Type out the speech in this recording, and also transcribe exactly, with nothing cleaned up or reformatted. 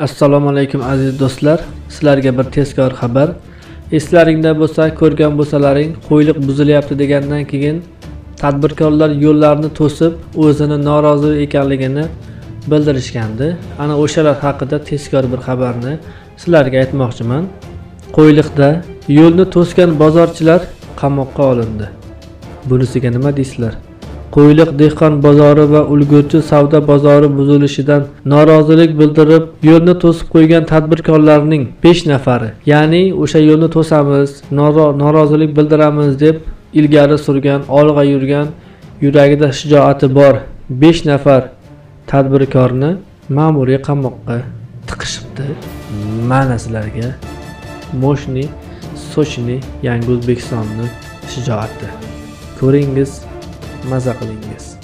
Assalomu alaykum aziz do'stlar. Sizlarga bir tezkor xabar. Eslaringda bo'lsa, ko'rgan bo'lsalaring, qo'yliq buzilyapti degandan keyin tadbirkorlar yo'llarni to'sib, o'zini norozi ekanligini bildirishgandi. Ana o'shalar haqida tezkor bir xabarni sizlarga aytmoqchiman. Qo'yliqda yo'lni to'sgan bozorchilar qamoqqa olindi. Bunisiga nima deysizlar? Qo'yliq dehqon bozori va ulgurji savdo bozori buzilishidan norozilik bildirib, yo'lni to'sib qo'ygan tadbirkorlarning besh nafari, ya'ni o'sha yo'lni to'samiz, norozilik bildiramiz deb ilgari surgan, olg'a yurgan, yuragida shijoati bor besh nafar tadbirkorni ma'muriy qamoqqa tiqishibdi. Mana sizlarga Moshni, Sochni, Yangi O'zbekistonni shijoati. Ko'ringiz, maza qilingiz.